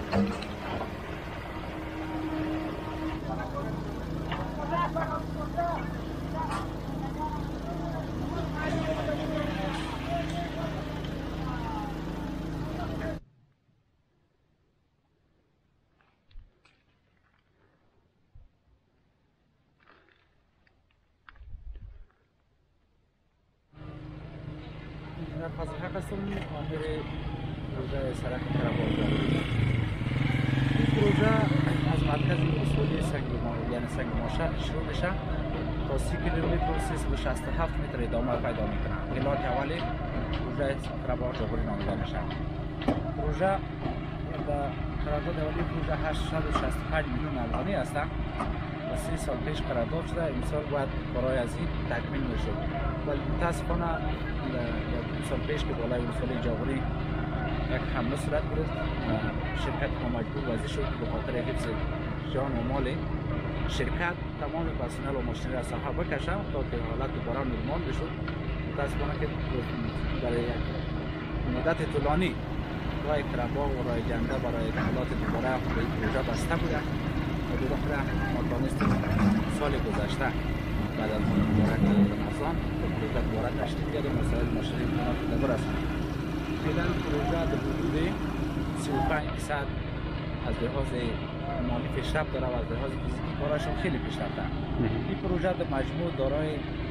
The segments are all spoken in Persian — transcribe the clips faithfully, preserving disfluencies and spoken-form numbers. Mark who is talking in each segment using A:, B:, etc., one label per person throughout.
A: فضل حق هستم، آمر پروژه سرک کرباغ. این پروژه از مرکز اصولی سنگ ما یعنی سنگ ماشه شروع میشه تا سی کیلومتر و سیصد و شصت و هفت متر ادامه پیدا میکنه. بلاک اولی پروژه کرباغ جاغوری نامیده میشه. پروژه به قرارداد اولی پروژه هشتصد و شصت و پنج میلیون افغانی است و سه سال پیش قرارداد شده. امسال باید برای از این تکمیل میشد، ولی متاسفانه دو سال پیش که بالای ولسوالی جاغوری یک حمله صورت گرفت، شرکت ما مجبور وضعی شد که به خاطر حفظ جان و مال شرکت تمام پرسنل و ماشینری از ساحه بکشه تا که حالت دوباره نرمال بشد. متاسفانه که برای مدت طولانی راه کرباغ و راه جنده برای حالات دوباره به این پروژه بسته بوده و بالاخره ما دانستیم سال گذشته بعد از مبارک رمضان پروژه دوباره تشکیل کردیم مسائل ماشینری مناسب برسیم. فعلا پروژه به حدود سی و پنج درصد از لحاظ مالی پیشرفت داره و از لحاظ فیزیکی کارشون خیلی پیشرفته. این پروژه در مجموع دارای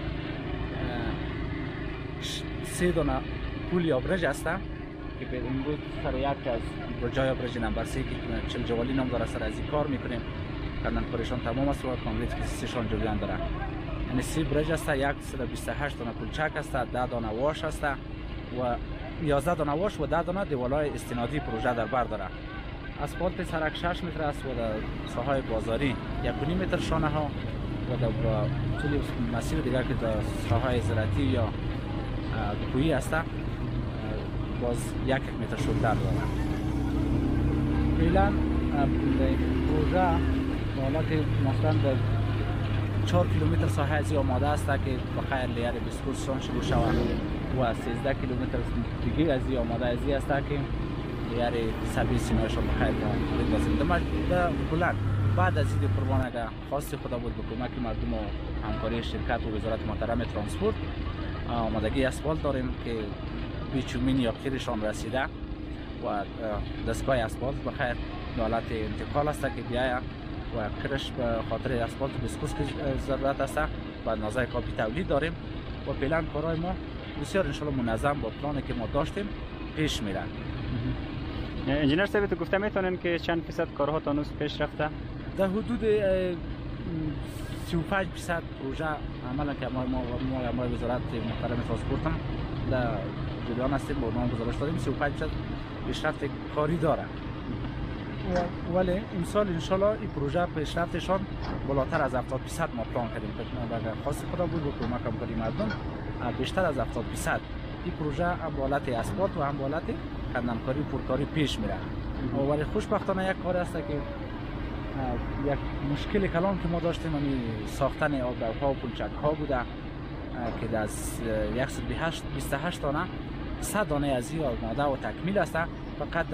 A: سه دانه پول یا برج است که به امروز سر یک از برجای برج نمبر سه که چل جوالی نام داره سر از این کار میکنیم. کردن کارشان تمام است و کانکریت که سهشان جریان داره. یعنی سی برج است، صد و بیست و هشت دانه پلچک است، ده دانه واش است و یازده دانه واش و ده دانه دیوالای استنادی پروژه در بر داره. اسفالت سرک شش متر است و در ساحه بازاری یک و نیم متر شانه ها و در طول مسیر دیگر که در ساحه زراعتی یا کویی است باز یک متر شدتر داره. فعلا پروژه حالت مثلا در چهار کیلومتر ساحه ازی آماده است که بخیر لیار بسکورسشان شروع شود و سیزده کیلومتر دیگه ازی آماده ازی است که لیار سبی سینایشان بخیر بندازیم. در کلان بعد از این قربان اگر خواست خدا بود به کمک مردم و همکاری شرکت و وزارت محترم ترانسپورت آمادگی اسفالت داریم که بیچومین یا خیرشان رسیده و دستگاه اسفالت بخیر به حالت انتقال است که بیاید و کرش به خاطر اسفالت و بسکوس که ضرورت است و نازای کابی تولید داریم و فعلا کارهای ما بسیار انشالله منظم با پلانی که ما داشتیم پیش میره.
B: انجینر صاحب تو گفته میتونن که چند فیصد کارها تا هنوز پیش رفته؟
A: در حدود سی و پنج درصد پروژه عملا که ما ما ما وزارت محترم ترانسپورت هم در جریان هستیم با نام گزارش دادیم سی و پنج درصد پیشرفت کاری داره. ولی امسال انشالله این پروژه پیشرفتشان بالاتر از هفتاد درصد ما پلان کردیم. اگر خواست خدا بود و کمک همکاری مردم بیشتر از هفتاد درصد این پروژه هم به حالت اسفالت و هم به حالت خندانکاری و پرکاری پیش میره. ولی خوشبختانه یک کار است که یک مشکل کلان که ما داشتیم یعنی ساختن آبروها و پلچک ها بوده که از صد و بیست و هشت دانه صد دانه از این آماده و تکمیل است. فقط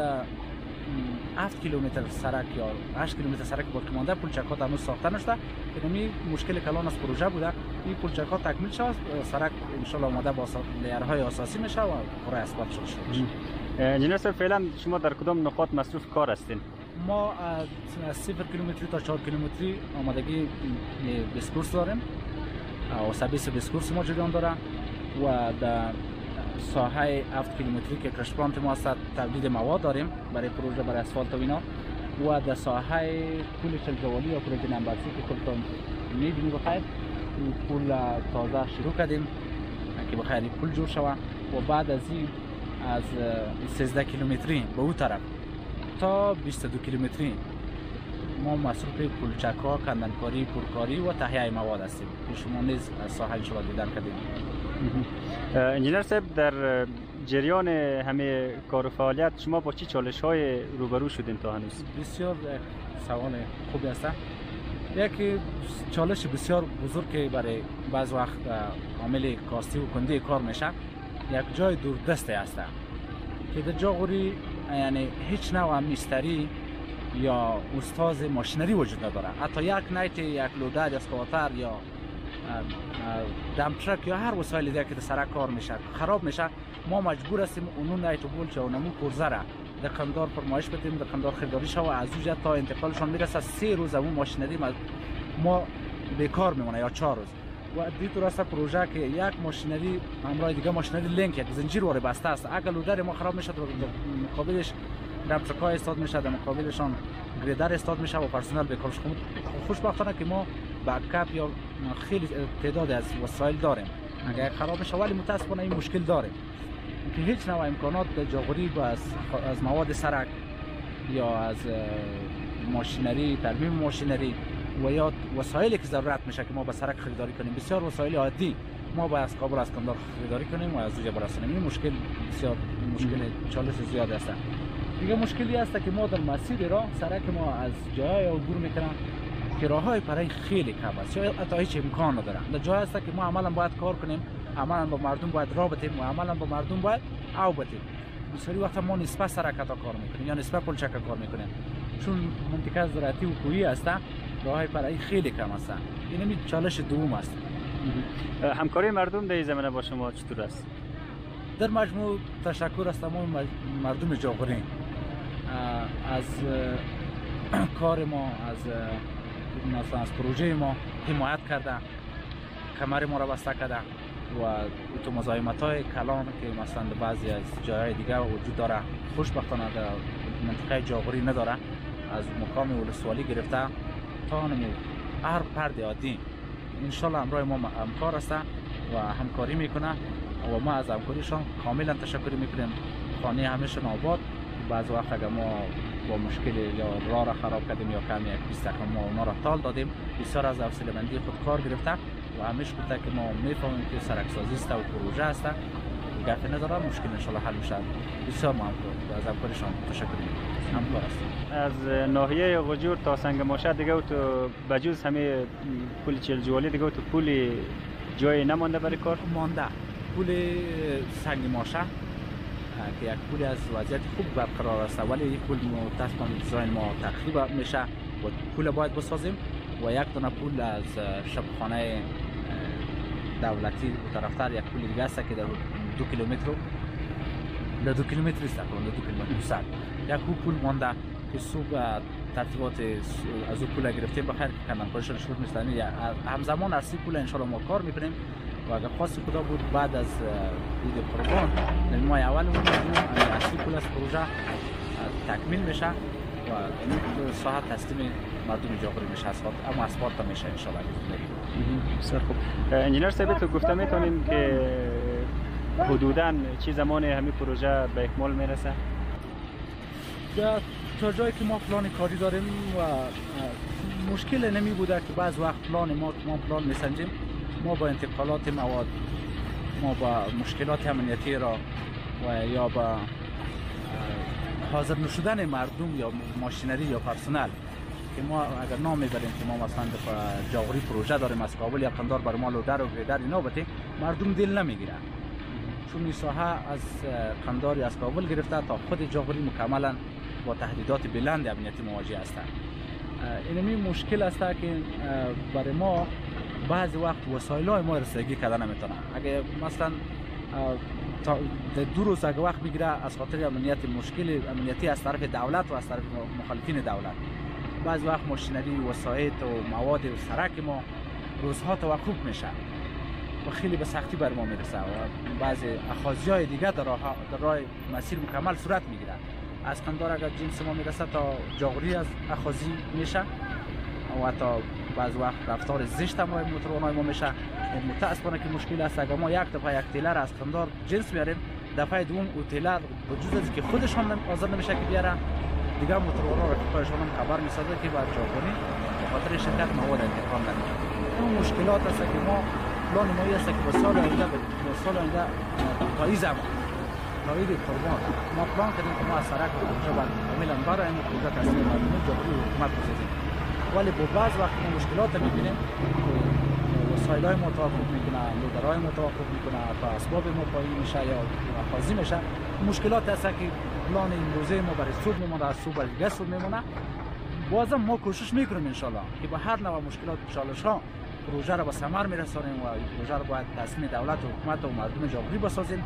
A: هفت کیلومتر سرک یا هشت کیلومتر سرک باقی مانده پلچک ها هنوز ساخته نشده. یعنی مشکل کلان از پروژه بوده. این پلچک ها تکمیل شد، سرک ان شاء الله آماده با لیرهای اساسی میشه و کار اسفالت شده میشه.
B: انجینر صاحب فعلا شما در کدام نقاط مصروف کار هستین؟
A: ما از صفر کیلومتری تا چهار کیلومتری آمادگی بسکورس داریم و سرویس بسکورس ما جریان داره و در ساحه هفت کیلومتری که کرش پلانت ما است تولید مواد داریم برای پروژه برای اسفالت و اینا و در ساحه پول چل جوالی یا پروژه نمبر سی که خودتون می‌بینید بخیر پول تازه شروع کردیم که بخیر پول جور شود و بعد از این از سیزده کیلومتری به اون طرف تا بیست و دو کیلومتری ما مصروف پلچک ها، کندنکاری، پرکاری و تهیه مواد هستیم که شما نیز از ساحه ان شاءالله دیدن کردید.
B: انجینر صاحب در جریان همه کار و فعالیت شما با چه چالش های روبرو شدین تا هنوز؟
A: بسیار سوال خوبی است. یک چالش بسیار بزرگ که برای بعض وقت عامل کاستی و کنده کار میشه یک جای دوردسته است که در جاغوری یعنی هیچ نوع مستری یا استاد ماشینری وجود نداره. حتی یک نیت یک لودر یا اسکواتر یا دم ترک یا هر وسایل دیگه که در سرک کار میشه خراب میشه، ما مجبور هستیم اون نیت بول چه اونمو پرزه را دکاندار فرمایش بدیم، دکاندار خریداری شو و از اونجا تا انتقالشون میرسه سه روز اون ماشینری ما بیکار میمونه یا چهار روز. و دیتو راست پروژه که یک ماشینری همراه دیگه ماشینری لینک یک زنجیر واره بسته است، اگر لودر ما خراب میشه در مقابلش دم ترکای استاد میشه، در مقابلشان گریدر استاد میشه و پرسنل بیکارش خود. خوشبختانه که ما بکاپ یا خیلی تعداد از وسایل داریم، اگر خراب میشه ولی متاسفانه این مشکل داریم که هیچ نوع امکانات جاغوری از از مواد سرک یا از ماشینری ترمیم ماشینری و یا وسایلی که ضرورت میشه که ما به سرک خریداری کنیم، بسیار وسایل عادی ما با از کابل از کندار خریداری کنیم و از اونجا برسونیم. این مشکل بسیار مشکل چالش زیاد است. دیگه مشکلی است که ما در مسیر راه سرک ما از جای عبور میکنیم که راههای برای خیلی کم است یا حتی هیچ امکان نداره. در جای است که ما عملا باید کار کنیم، عملا با مردم باید راه بدیم و عملا با مردم باید او بدیم. بسیاری وقتا ما نسبت سرک کار میکنیم یا نسبت پلچک کار میکنیم، چون منطقه زراعتی و کوهی است، راههای برای خیلی کم است. این می چالش دوم است.
B: همکاری مردم در این زمینه با شما چطور است؟
A: در مجموع تشکر از تمام مردم جاغوری از کار ما، از مثلا از پروژه ما حمایت کرده، کمر ما را بسته کرده و تو مزاحمت های کلان که مثلا در بعضی از جاهای دیگه وجود داره خوشبختانه در منطقه جاغوری نداره، از مقام ولسوالی گرفته تا نمو هر فرد عادی انشالله همراه ما همکار است و همکاری میکنه و ما از همکاریشان کاملا تشکر میکنیم. خانه همیشون آباد. بعض وقت اگر ما با مشکل یا راه را خراب کردیم یا کمی یک بیست دقیقه ما اونا را تال دادیم، بسیار از حوصله‌مندی خود کار گرفته و همیشه گفته که ما میفهمیم که سرکسازی است و پروژه است، گپ نداره، مشکل ان شاء الله حل میشه. بسیار ممنون از همکاریشان تشکر میکنم. همکار است.
B: از ناحیه غجور تا سنگ ماشه دیگه تو بجز همه پول چهل جوالی دیگه تو پول جای نمانده برای کار
A: مانده. پول سنگ ماشه که یک پول از وضعیت خوب برقرار است، ولی یک پول متاسفانه دیزاین ما تخریب میشه و پول باید بسازیم و یک دونه پول از شبخانه دولتی طرفتر یک پول دیگه است که در دو کیلومتر در دو کیلومتر است، تقریبا دو کیلومتر صد یک پول مانده که صبح ترتیبات از اون پول گرفتیم بخیر کردن کارشون شروع می‌کنیم. همزمان از سی پول ان شاء الله ما کار می‌کنیم و اگر خواست خدا بود بعد از عید قربان در ماه اول اون از سی پول از پروژه تکمیل میشه و این ساعت تسلیم مردم جاغوری میشه، اما اسپارت میشه ان شاء الله.
B: بسیار خوب. انجینر صاحب تو گفته میتونیم که حدوداً چه زمان همین پروژه به اکمال میرسه؟
A: تا جایی که ما پلان کاری داریم و مشکل نمی بوده که بعض وقت پلان ما ما پلان میسنجیم، ما با انتقالات مواد، ما با مشکلات امنیتی را و یا با حاضر نشدن مردم یا ماشینری یا پرسنل که ما اگر نام میبریم که ما مثلا در جاغوری پروژه داریم از کابل یا قندار بر ما لودر و گریدر اینا بتیم، مردم دل نمیگیرن، چون این ساحه از قندار یا از کابل گرفته تا خود جاغوری مکملا با تهدیدات بلند امنیتی مواجه هستند. اینمی مشکل است که برای ما بعضی وقت وسایل‌های ما رسیدگی کردن نمیتونه. اگه مثلا تا دو روز اگه وقت بگیره از خاطر امنیت مشکل امنیتی از طرف دولت و از طرف مخالفین دولت، بعضی وقت ماشینری وسایل و مواد و سرک ما روزها توقف میشه و خیلی به سختی بر ما میرسه و بعضی اخاذی‌های دیگه در راه در راه مسیر مکمل صورت میگیره. از قندار اگر جنس ما میرسه تا جاغوری از اخاذی میشه و تا بعض وقت رفتار زشت هم روی موتورهای ما میشه. متاسفانه که مشکل است اگر ما یک دفعه یک تیلر از قندار جنس میاریم، دفعه دوم او تیلر وجود از که خودشان حاضر نمیشه که بیاره، دیگه موتورها را کارشان هم خبر میسازه که بعد جاغوری به خاطر شرکت مواد انتقال نمیشه. این مشکلات است که ما پلان ما است که به سال آینده به سال آینده پاییز زمان تا عید قربان ما پلان کردیم که ما از سرک و پروژه باید کاملا برای این پروژه تسلیم مردم جاغوری و حکومت بسازیم، ولی با بعض وقت ما مشکلات میبینیم که وسایل‌های ما توقف میکنه، لودرهای ما توقف میکنه، تا اسباب ما پایین میشه یا اخاذی میشه. مشکلات هست که پلان امروزه ما برای صبح میمونه، از صبح برای دیگه صبح میمونه بازم ما کوشش میکنیم ان که با هر نوع مشکلات و چالش ها پروژه را به ثمر میرسانیم و این پروژه را باید تصمیم دولت و حکومت و مردم جمهوری بسازیم.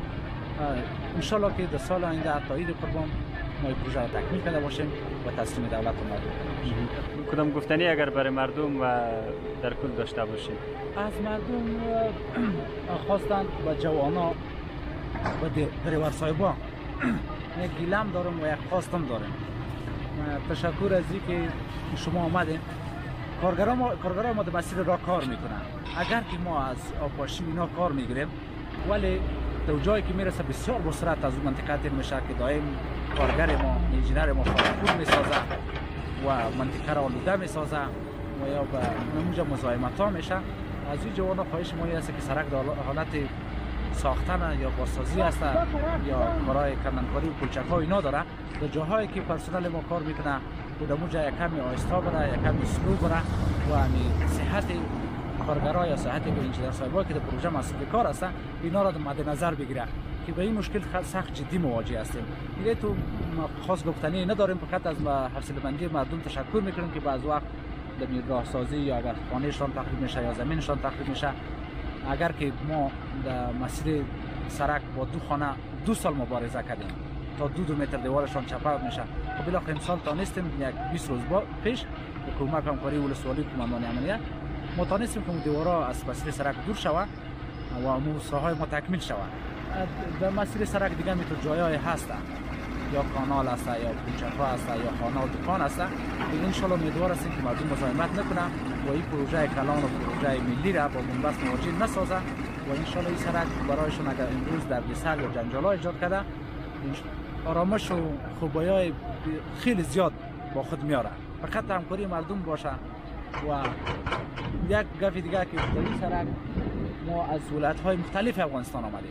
A: ان که در سال آینده تا عید قربان ما این پروژه را تکمیل کرده باشیم و تسلیم دولت و مردم.
B: کدام گفتنی اگر برای مردم و در کل داشته باشیم؟
A: از مردم خواستند و جوانا و دریور صاحبان یک گیلم دارم و یک خواستم دارم. تشکر از اینکه شما آمدین. کارگران ما کارگران ما در مسیر را کار میکنن. اگر که ما از آبپاشی اینا کار میگیریم ولی در جایی که میرسه بسیار با سرعت از اون منطقه تیر میشه که دائم کارگر ما انجینر ما خودکار میسازه و منطقه را آلوده میسازه و یا به نموجه مزاحمت ها میشه. از این جوانا خواهش ما این است که سرک در حالت ساختن یا بازسازی است یا کارهای کندنکاری و پلچک ها اینا داره. در جاهایی که پرسنل ما کار میکنه و در موجه یک کمی آهسته بره، یک کمی سلو بره و همین صحت کارگرها یا صحت انجینر صاحبا که در پروژه مسئول کار هستن اینا را مد نظر بگیره که به این مشکل سخت جدی مواجه هستیم. دیگه تو خاص گفتنی نداریم، فقط از حوصله بندی مردم تشکر میکنیم که بعض وقت در راه سازی یا اگر خانهشان تخریب میشه یا زمینشان تخریب میشه، اگر که ما در مسیر سرک با دو خانه دو سال مبارزه کردیم تا دو دو متر دیوارشان چپاول میشه، خب بالاخره امسال تانستیم یک بیست روز با پیش با کمک همکاری ولسوالی قماندان عملیات ما تانستیم که دیوارها از مسیر سرک دور شود و موساهای ما تکمیل شود. در مسیر سرک دیگه میتونه جایای هست یا کانال است یا پلچک‌ها است یا خانه و دکان است. ان شاء الله امیدوار هستیم که مردم مزاحمت نکنن و این پروژه کلان و پروژه ملی را با بنبست مواجه نسازه و ان شاء الله این سرک برایشون اگر امروز در سر یا جنجال ایجاد کرده آرامش و خوبیای خیلی زیاد با خود میاره. فقط همکاری مردم باشه و یک گفت دیگه که در این سرک ما از ولایت‌های مختلف افغانستان آمدیم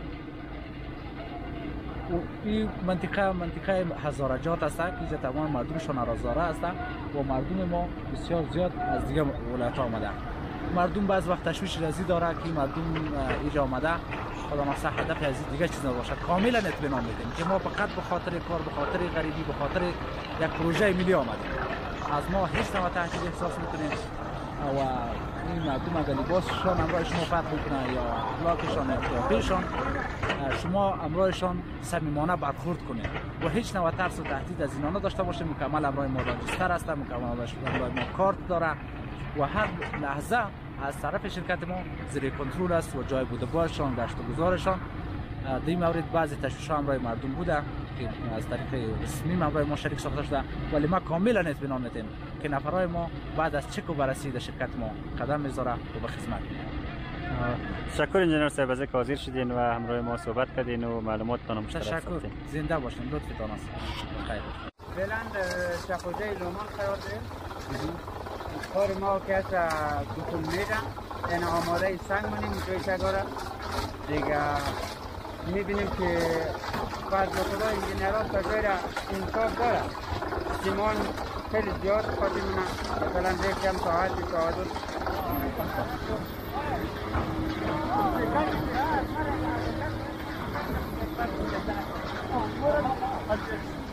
A: و این منطقه منطقه هزارجات است که تمام مردمشون آرازاره است و مردم ما بسیار زیاد از دیگه ولایت‌ها آمده. مردم بعض وقت تشویش رازی داره که مردم اینجا آمده خدا نخواسته هدف از دیگه چیز نباشه. کاملا اطمینان میدیم که ما فقط به خاطر کار، به خاطر غریبی، به خاطر یک پروژه ملی آمدیم. از ما هیچ نوع تهدید احساس میکنیم و این مردم اگر لباسشان همراه شما فرق میکنه یا اخلاقشان یا قیافه‌شان، شما همراهشان صمیمانه برخورد کنید و هیچ نوع ترس و تهدید از اینا نداشته باشه. مکمل همراه ما راجستر است، مکمل همراه ما کارت داره و هر لحظه از طرف شرکت ما زیر کنترل است و جای بوده بارشان، گشت و گذارشان. در این مورد بعضی تشویش‌ها همراه مردم بوده که از طریق رسمی همراه ما شریک ساخته شده، ولی ما کاملا اطمینان می‌دیم که نفرای ما بعد از چک و بررسی در شرکت ما قدم میذاره و به خدمت میاد.
B: تشکر انجینر صاحب از اینکه حاضر شدین و همراه ما صحبت کردین و معلوماتتان مشترک
A: ساختین. تشکر. زنده باشین. لطفتان است. خیر.
C: فعلا شخوزه لومان قرار داریم. کار ما که از گفتم میدم این آماده سنگ منیم توی شگاره دیگه میبینیم که بعد خدا انجینران تا جای را انصاف داره. سیمان خیلی زیاد خواهدی منه مثلا دیگه کم ساعتی ساعت